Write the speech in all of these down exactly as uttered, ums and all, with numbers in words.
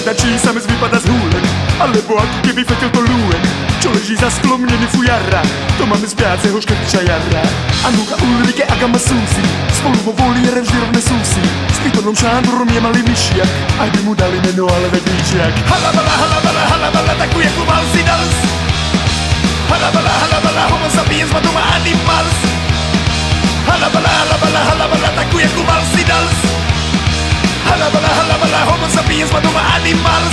sedačí samec vypadá z hůlek, alebo ako keby fetil to lúek, čo leží za sklom, mne fujara. To máme spiaceho škrtiča jara. A nuka Ulrike a Gama Susi spolu vo voliere vždy rovné súsi. S Pythonom Šándorom je malý myšiak, aj by mu dali meno, ale vedlíčiak. Halabala, halabala, halabala, takú jakú mal si dals. Halabala, halabala, homo sapiens ma doma animals. Halabala, halabala, halabala, takú jakú mal si dals. Halabala, halabala, homo sapiens ma doma animals.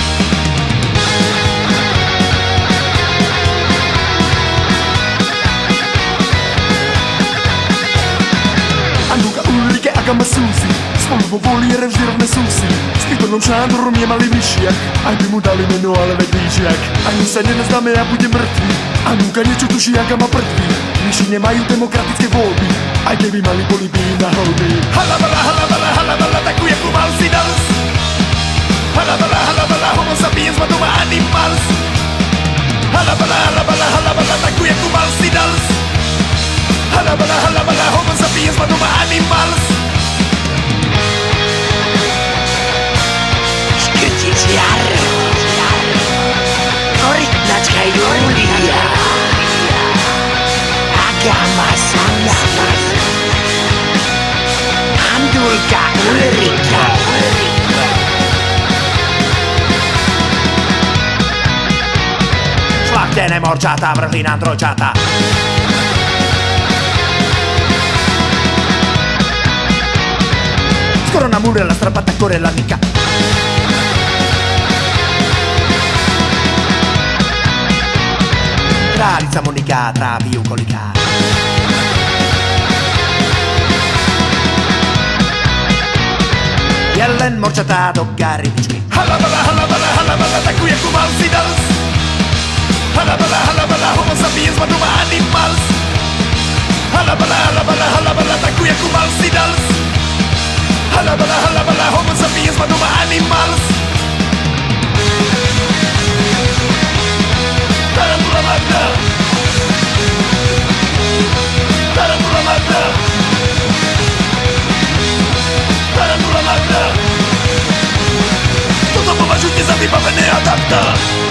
Gama Susi spolu vo voliere vždy rovné súsi. S Pythonom Šándorom je malý myšiak, aj by mu dali meno, ale vedlíčiak. Ani sa nenazdáme a bude mŕtvy, a núka niečo tuší, a Gama prvý. Myši nemajú demokratické voľby, aj keby mali, boli by na holby. Halabala, halabala, halabala, takú jakú mal si dals. Halabala, halabala, homo sapiens ma doma animals. Halabala, halabala, halabala, takú jakú mal si dals. Halabala, halabala, homo sapiens ma doma animals. Jar, korytnačka Julia a Gama Susi, Andulka Ulrika. Šlachtené morčatá vrhli nám trojčatá. Skoro nám umrela strapatá korelanika. Králica Monika tráví ukoliká. Je len morčatá do rybičky. Halabala, halabala, halabala, takú jakú mal si dals. Halabala, halabala, homo sapiens ma doma animals. Halabala, halabala, halabala, takú jakú mal si dals. Halabala, halabala, homo sapiens ma doma animals. Tarantula Magda, Tarantula Magda, Tarantula Magda. Toto považujte za vybavené adapta.